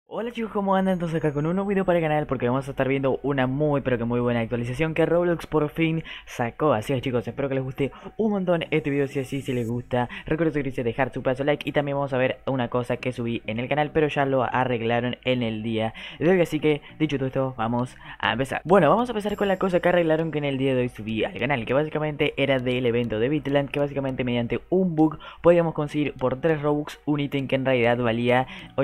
Hola chicos, ¿cómo andan? Entonces acá con un nuevo video para el canal porque vamos a estar viendo una muy pero que muy buena actualización que Roblox por fin sacó. Así es chicos, espero que les guste un montón este video. Si así, si les gusta, recuerden suscribirse, dejar su pedazo de like. Y también vamos a ver una cosa que subí en el canal, pero ya lo arreglaron en el día de hoy. Así que dicho todo esto, vamos a empezar. Bueno, vamos a empezar con la cosa que arreglaron que en el día de hoy subí al canal, que básicamente era del evento de Bitland, que básicamente mediante un bug podíamos conseguir por 3 Robux un ítem que en realidad valía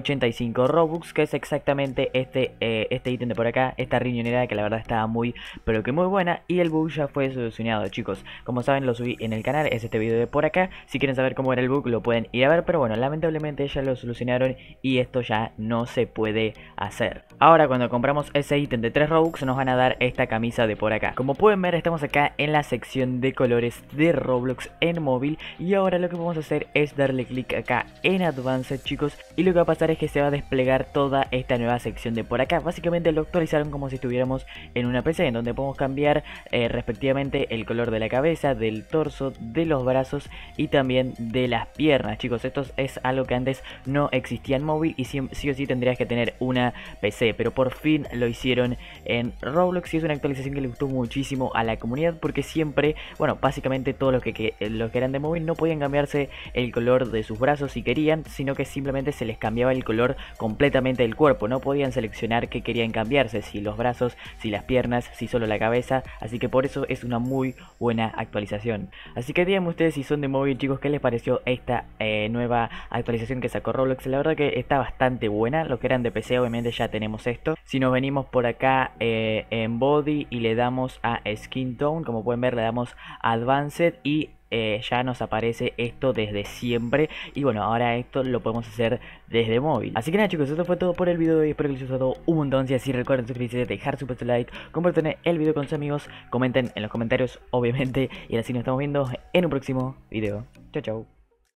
85 Robux, que es exactamente este ítem de por acá, esta riñonera que la verdad estaba muy pero que muy buena. Y el bug ya fue solucionado chicos, como saben lo subí en el canal, es este video de por acá. Si quieren saber cómo era el bug lo pueden ir a ver, pero bueno, lamentablemente ya lo solucionaron y esto ya no se puede hacer. Ahora cuando compramos ese ítem de 3 Robux nos van a dar esta camisa de por acá. Como pueden ver estamos acá en la sección de colores de Roblox en móvil, y ahora lo que vamos a hacer es darle clic acá en Advanced chicos, y lo que va a pasar es que se va a desplegar toda esta nueva sección de por acá. Básicamente lo actualizaron como si estuviéramos en una PC, en donde podemos cambiar respectivamente el color de la cabeza, del torso, de los brazos y también de las piernas chicos. Esto es algo que antes no existía en móvil y sí o sí tendrías que tener una PC, pero por fin lo hicieron en Roblox y es una actualización que le gustó muchísimo a la comunidad, porque siempre, bueno, básicamente todos los que eran de móvil no podían cambiarse el color de sus brazos si querían, sino que simplemente se les cambiaba el color completamente del cuerpo. No podían seleccionar qué querían cambiarse, si los brazos, si las piernas, si solo la cabeza. Así que por eso es una muy buena actualización. Así que díganme ustedes si son de móvil chicos, qué les pareció esta nueva actualización que sacó Roblox. La verdad que está bastante buena. Los que eran de PC obviamente ya tenemos esto. Si nos venimos por acá en Body y le damos a Skin Tone, como pueden ver le damos a Advanced y ya nos aparece esto desde siempre. Y bueno, ahora esto lo podemos hacer desde móvil. Así que nada chicos, esto fue todo por el video y espero que les haya gustado un montón. Si así recuerden suscribirse, dejar su like, compartan el video con sus amigos, comenten en los comentarios obviamente. Y así nos estamos viendo en un próximo video. Chao chao.